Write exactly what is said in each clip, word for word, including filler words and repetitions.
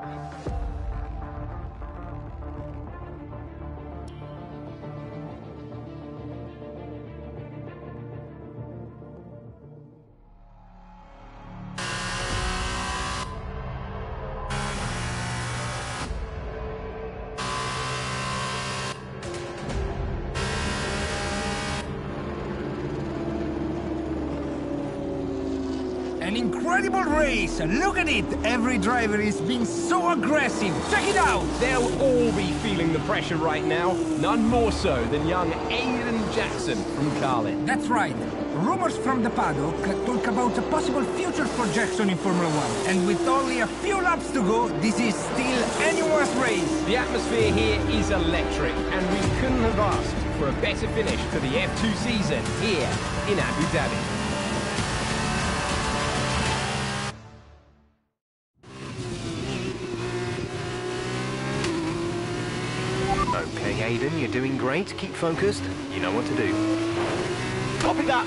An incredible race! Look at it! Every driver is being so aggressive! Check it out! They'll all be feeling the pressure right now. None more so than young Aiden Jackson from Carlin. That's right. Rumors from the paddock talk about a possible future for Jackson in Formula One. And with only a few laps to go, this is still anyone's race. The atmosphere here is electric, and we couldn't have asked for a better finish to the F two season here in Abu Dhabi. Okay, Aiden, you're doing great. Keep focused. You know what to do. Copy that!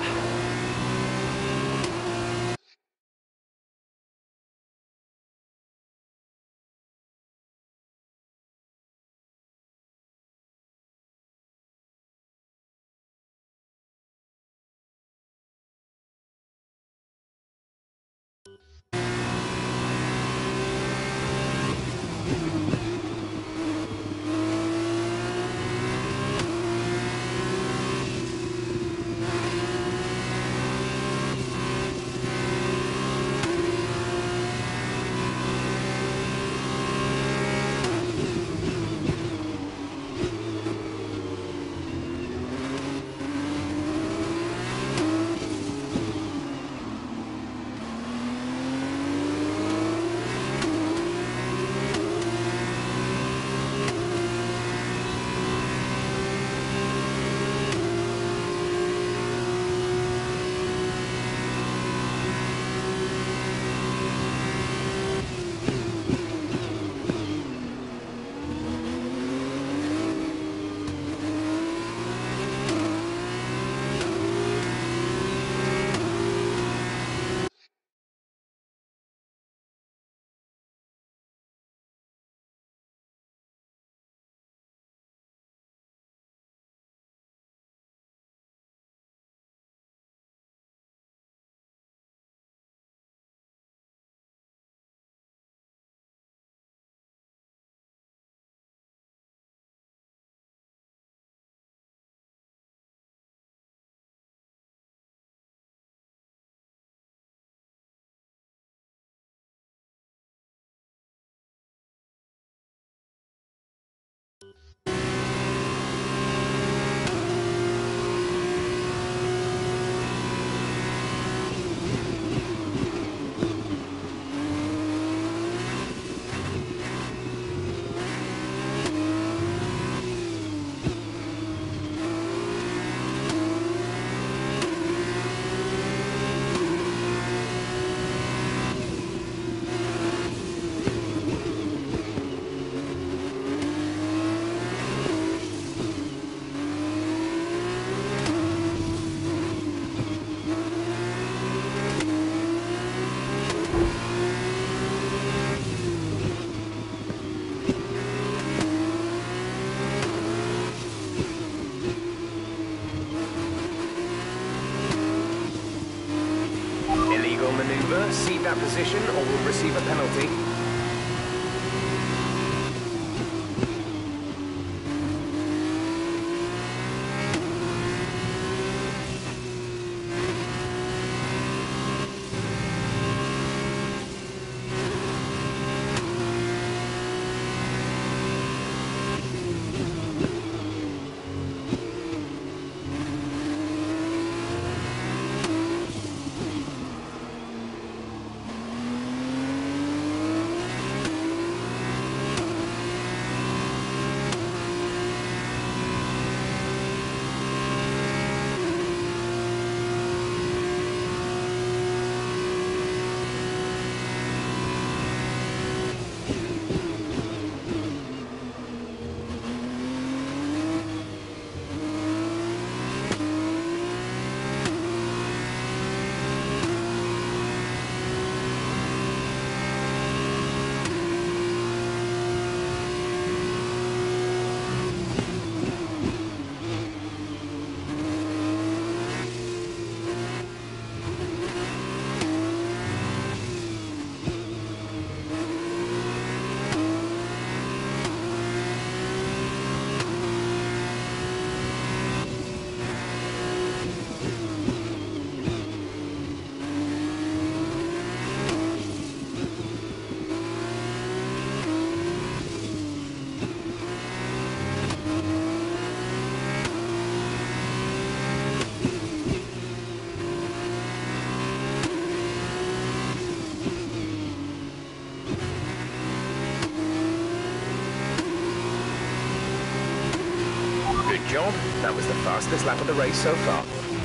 Maneuver, cede that position or will receive a penalty. job. That was the fastest lap of the race so far.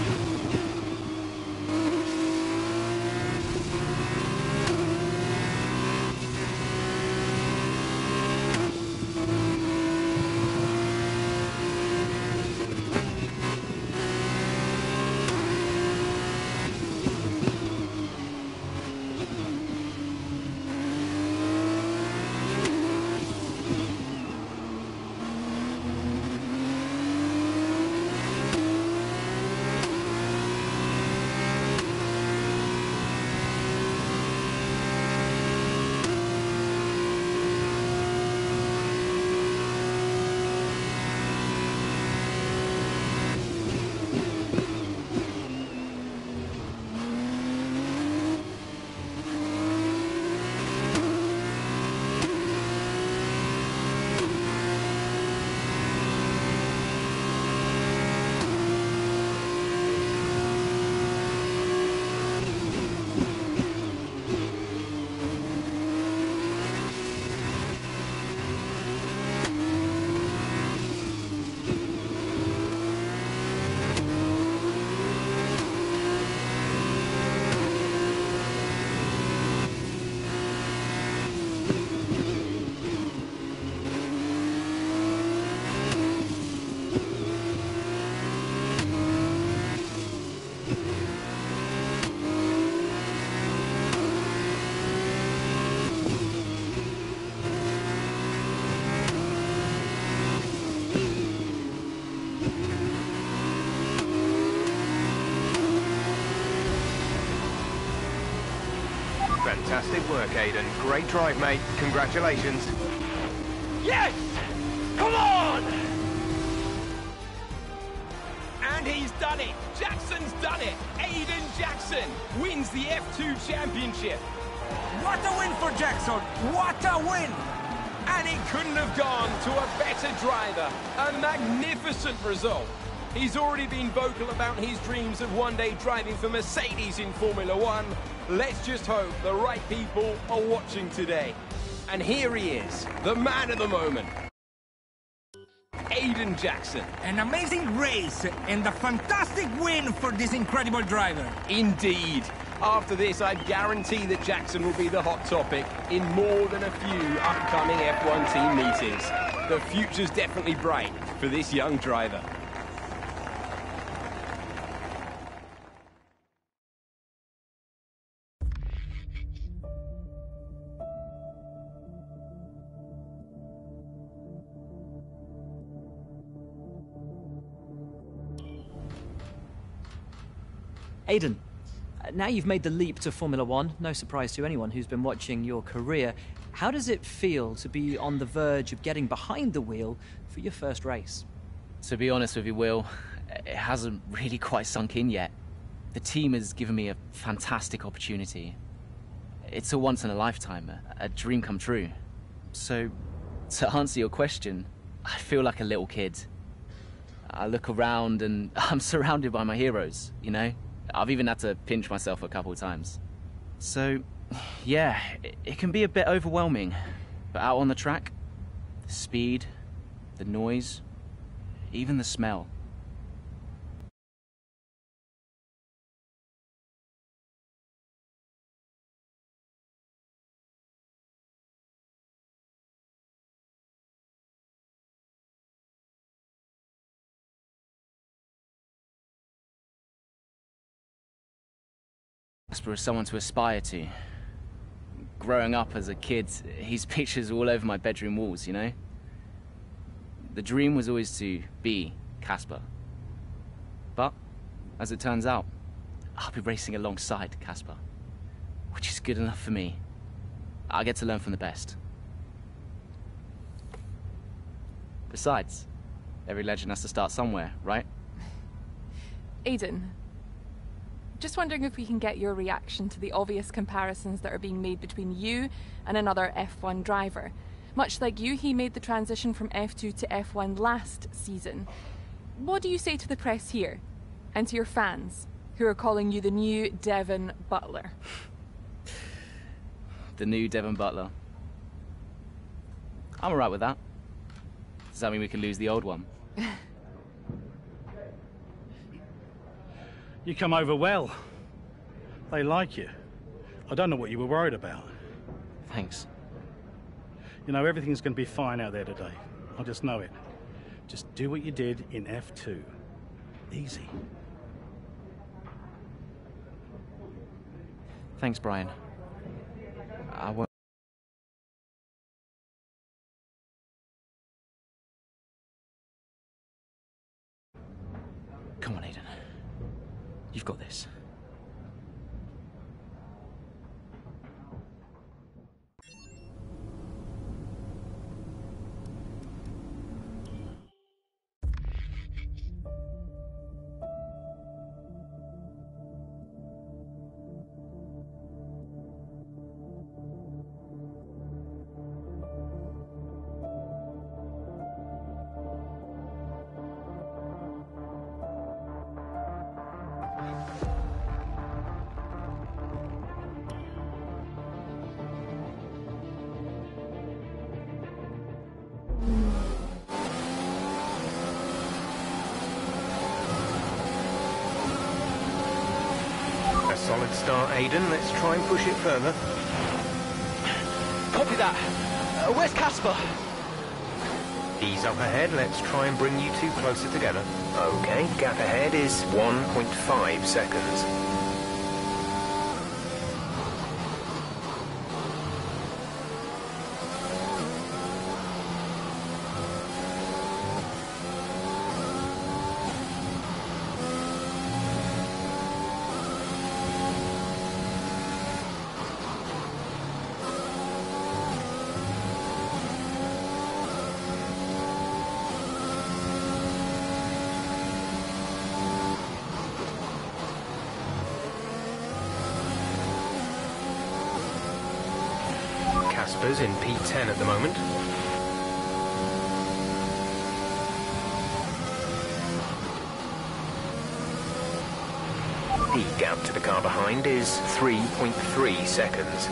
Fantastic work, Aiden. Great drive, mate. Congratulations. Yes! Come on! And he's done it! Jackson's done it! Aiden Jackson wins the F two championship! What a win for Jackson! What a win! And it couldn't have gone to a better driver. A magnificent result. He's already been vocal about his dreams of one day driving for Mercedes in Formula One. Let's just hope the right people are watching today. And here he is, the man of the moment. Aiden Jackson. An amazing race and a fantastic win for this incredible driver. Indeed. After this, I guarantee that Jackson will be the hot topic in more than a few upcoming F one team meetings. The future's definitely bright for this young driver. Aiden, now you've made the leap to Formula One, no surprise to anyone who's been watching your career. How does it feel to be on the verge of getting behind the wheel for your first race? To be honest with you, Will, it hasn't really quite sunk in yet. The team has given me a fantastic opportunity. It's a once-in-a-lifetime, a, a dream come true. So, to answer your question, I feel like a little kid. I look around and I'm surrounded by my heroes, you know? I've even had to pinch myself a couple of times. So, yeah, it, it can be a bit overwhelming. But out on the track, the speed, the noise, even the smell. Casper is someone to aspire to. Growing up as a kid, he's pictures all over my bedroom walls, you know? The dream was always to be Casper. But, as it turns out, I'll be racing alongside Casper, which is good enough for me. I get to learn from the best. Besides, every legend has to start somewhere, right? Aiden, just wondering if we can get your reaction to the obvious comparisons that are being made between you and another F one driver. Much like you, he made the transition from F two to F one last season. What do you say to the press here, and to your fans, who are calling you the new Devon Butler? The new Devon Butler. I'm alright with that. Does that mean we can lose the old one? You come over well. They like you. I don't know what you were worried about. Thanks. You know, everything's going to be fine out there today. I just know it. Just do what you did in F two. Easy. Thanks, Brian. I won't... Come on, Aiden. You've got this. Solid start, Aiden. Let's try and push it further. Copy that. Uh, where's Casper? Ease up ahead. Let's try and bring you two closer together. Okay, gap ahead is one point five seconds. Casper's in P ten at the moment. The gap to the car behind is three point three seconds.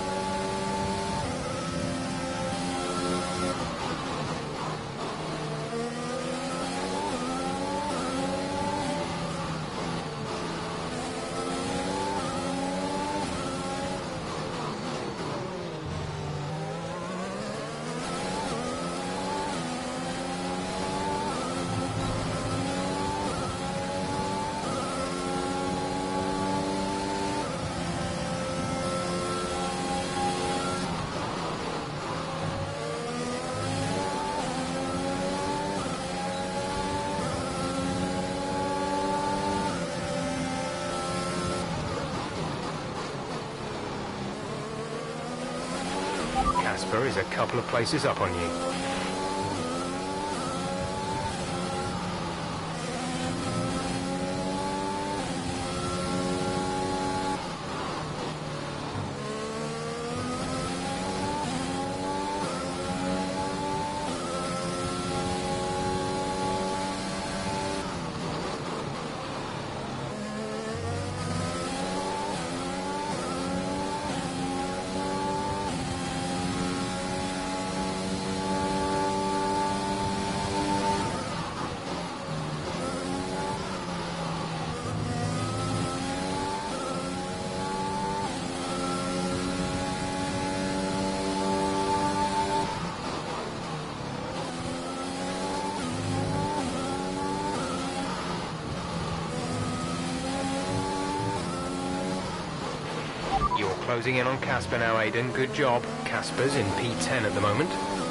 Casper is a couple of places up on you. Closing in on Casper now, Aiden. Good job. Casper's in P ten at the moment.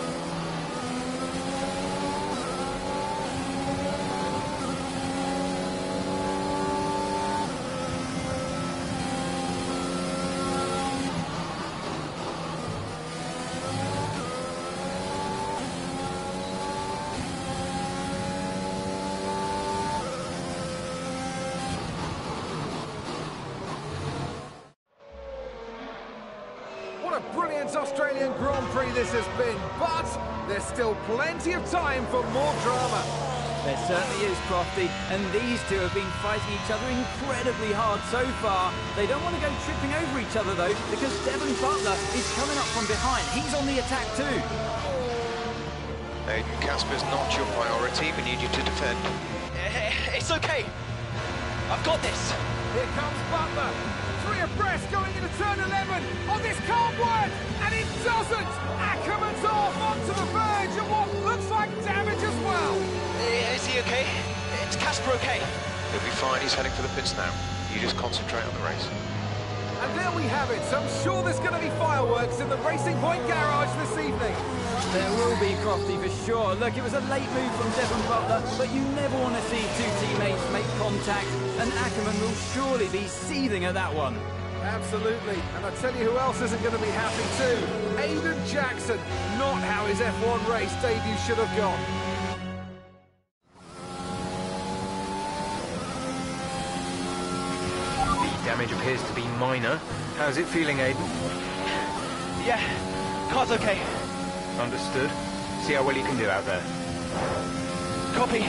What a brilliant Australian Grand Prix this has been, but there's still plenty of time for more drama. There certainly is, Crofty, and these two have been fighting each other incredibly hard so far. They don't want to go tripping over each other, though, because Devon Butler is coming up from behind. He's on the attack, too. Aiden, Casper's not your priority. We need you to defend. It's okay. I've got this. Here comes Butler. Three abreast going into turn eleven. Oh, this can't work! And it doesn't! Ackerman's off onto the verge of what looks like damage as well. Is he okay? Is Casper okay? He'll be fine. He's heading for the pits now. You just concentrate on the race. And there we have it. So I'm sure there's going to be fireworks in the Racing Point garage this evening. There will be, Crofty, for sure. Look, it was a late move from Devon Butler, but you never want to see two teammates make contact, and Ackerman will surely be seething at that one. Absolutely. And I tell you who else isn't going to be happy too. Aiden Jackson. Not how his F one race debut should have gone. Damage appears to be minor. How's it feeling, Aiden? Yeah, car's okay. Understood. See how well you can do out there. Copy.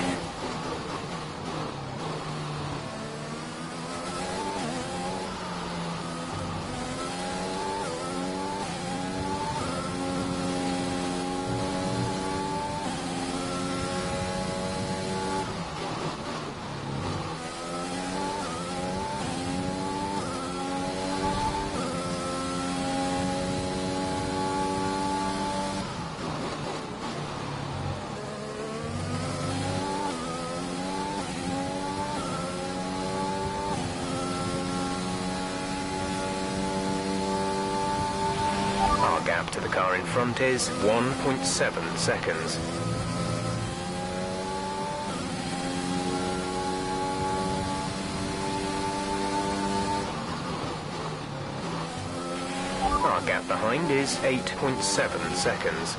Our gap to the car in front is one point seven seconds. Our gap behind is eight point seven seconds.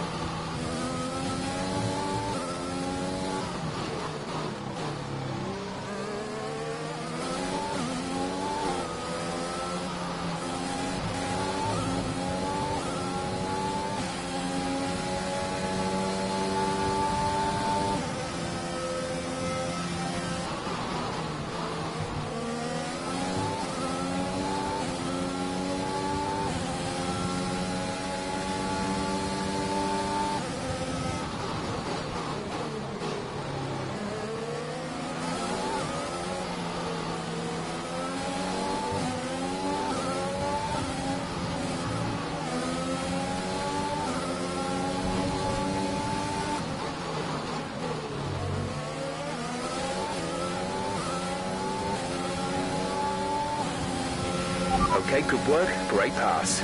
Okay, good work. Great pass.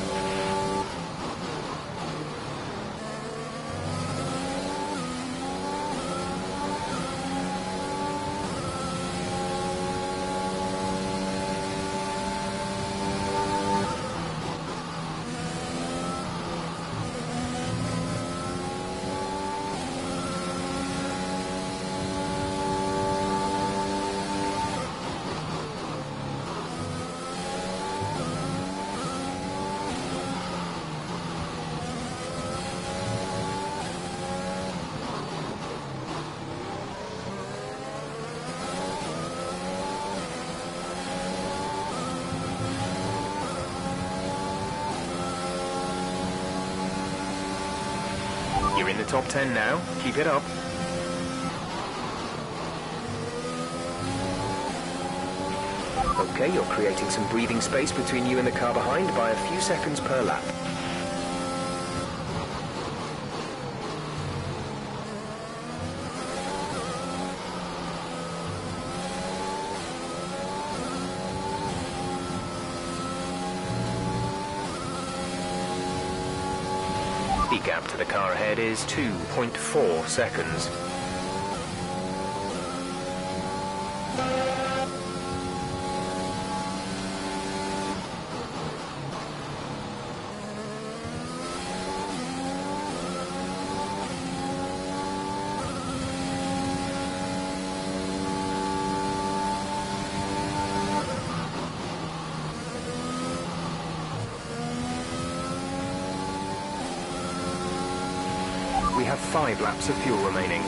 You're in the top ten now. Keep it up. Okay, you're creating some breathing space between you and the car behind by a few seconds per lap. The gap to the car ahead is two point four seconds. We have five laps of fuel remaining.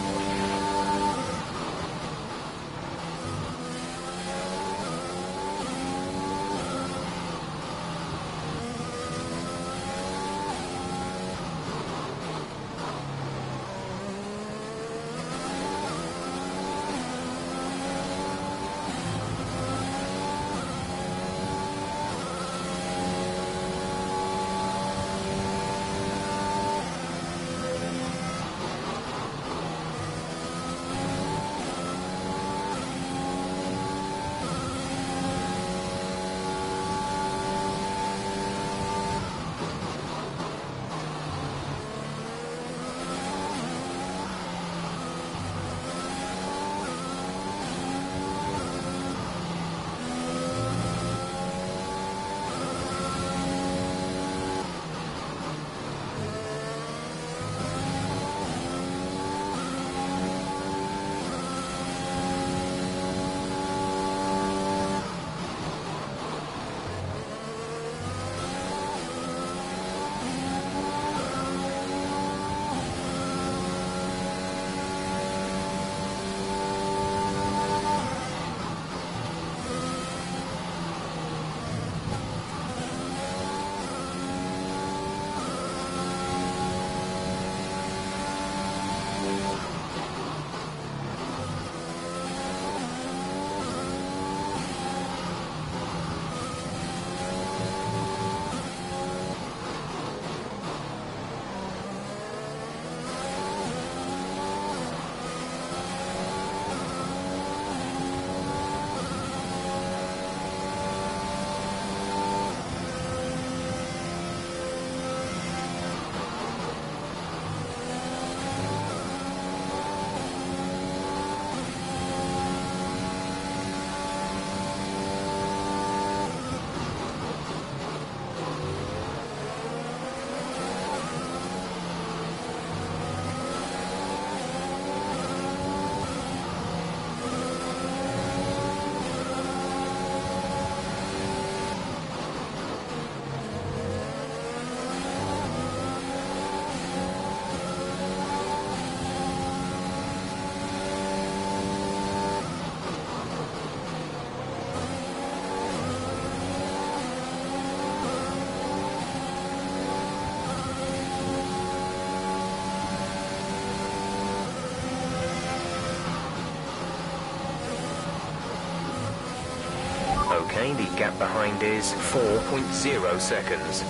Okay, the gap behind is four point zero seconds.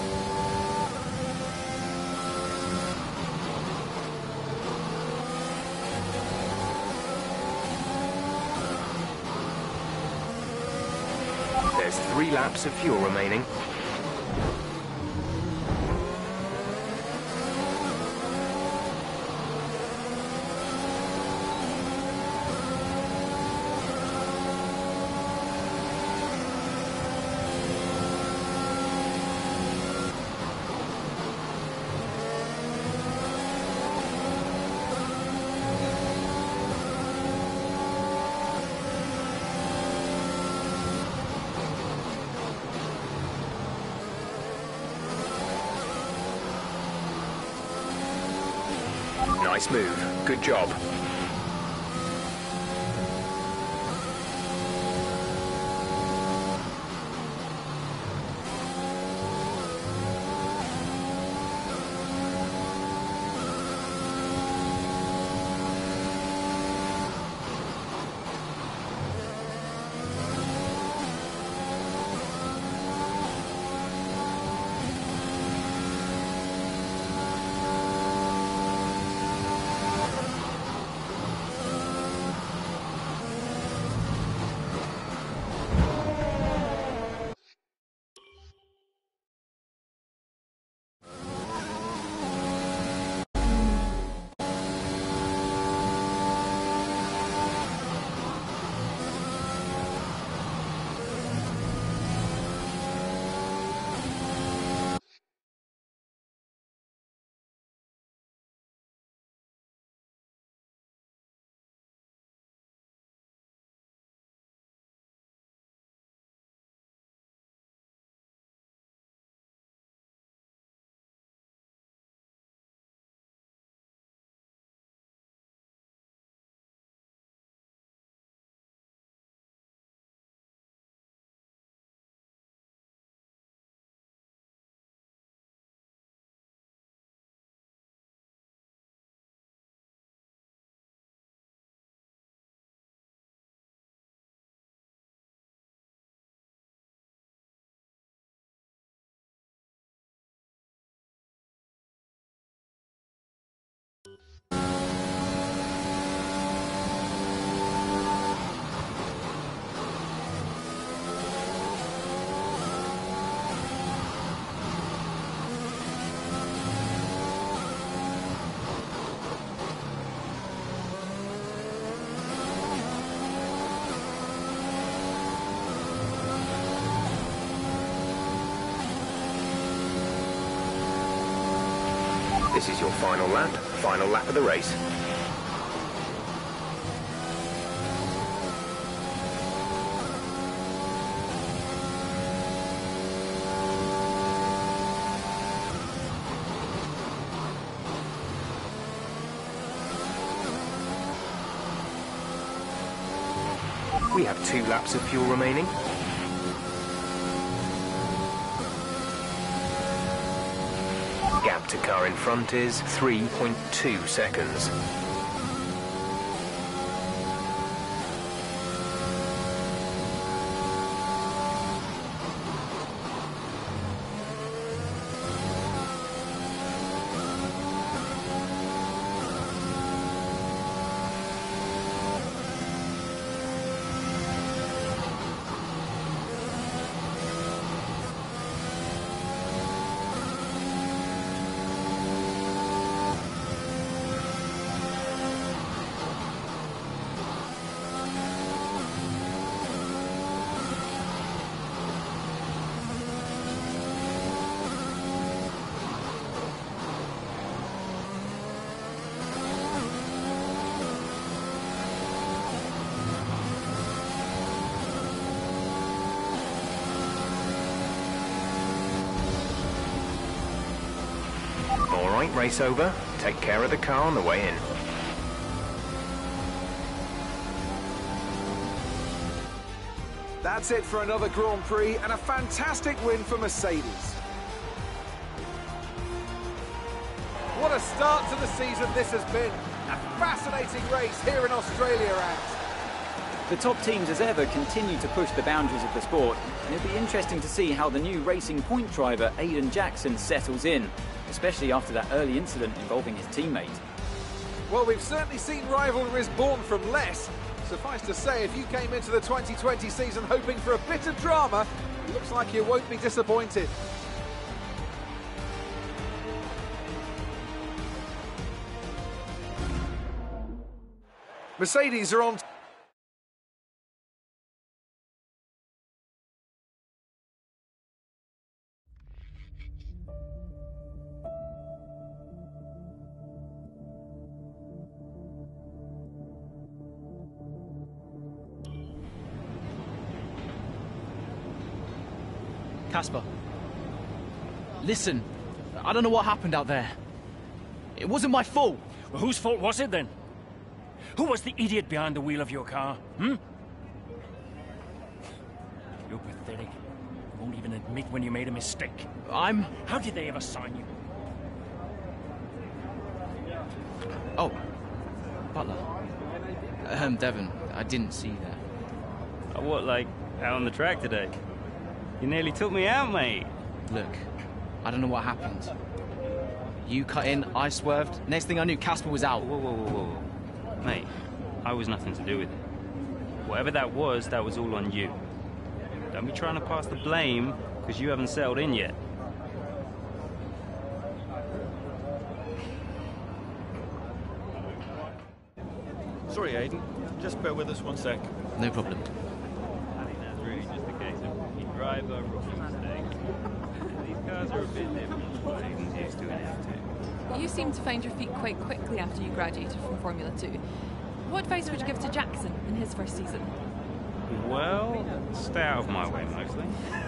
There's three laps of fuel remaining. Nice move. Good job. This is your final lap, final lap of the race. We have two laps of fuel remaining. Gap to car in front is three point two seconds. Alright, race over. Take care of the car on the way in. That's it for another Grand Prix and a fantastic win for Mercedes. What a start to the season this has been. A fascinating race here in Australia, and The top teams as ever continue to push the boundaries of the sport, and it'll be interesting to see how the new Racing Point driver Aiden Jackson settles in, especially after that early incident involving his teammate. Well, we've certainly seen rivalries born from less. Suffice to say, if you came into the twenty twenty season hoping for a bit of drama, it looks like you won't be disappointed. Mercedes are on... Casper, listen, I don't know what happened out there. It wasn't my fault. Well, whose fault was it then? Who was the idiot behind the wheel of your car, hmm? You're pathetic. You won't even admit when you made a mistake. I'm... How did they ever sign you? Oh, Butler. Um, Devon, I didn't see that. Uh, what, like, out on the track today? You nearly took me out, mate. Look, I don't know what happened. You cut in, I swerved. Next thing I knew, Casper was out. Whoa, whoa, whoa, whoa. Mate, I was nothing to do with it. Whatever that was, that was all on you. Don't be trying to pass the blame, because you haven't settled in yet. Sorry, Aiden. Just bear with us one sec. No problem. I think that's really just a case of you driver, rookie mistakes. These cars are a bit different from what Aiden's used to in F two. You seem to find your feet quite quickly after you graduated from Formula two. What advice would you give to Jackson in his first season? Well, stay out of my way, mostly.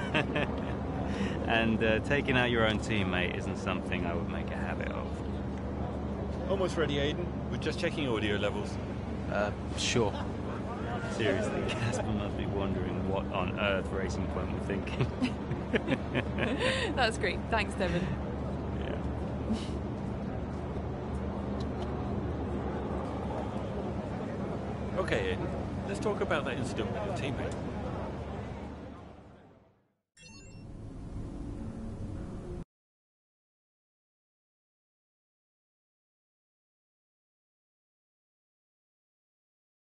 And uh, taking out your own teammate isn't something I would make a habit of. Almost ready, Aiden. We're just checking audio levels. Uh, sure. Seriously, Casper must be wondering what on earth Racing Point were thinking. That's great. Thanks, Devon. Yeah. Okay, Aiden. Let's talk about that incident with your teammate.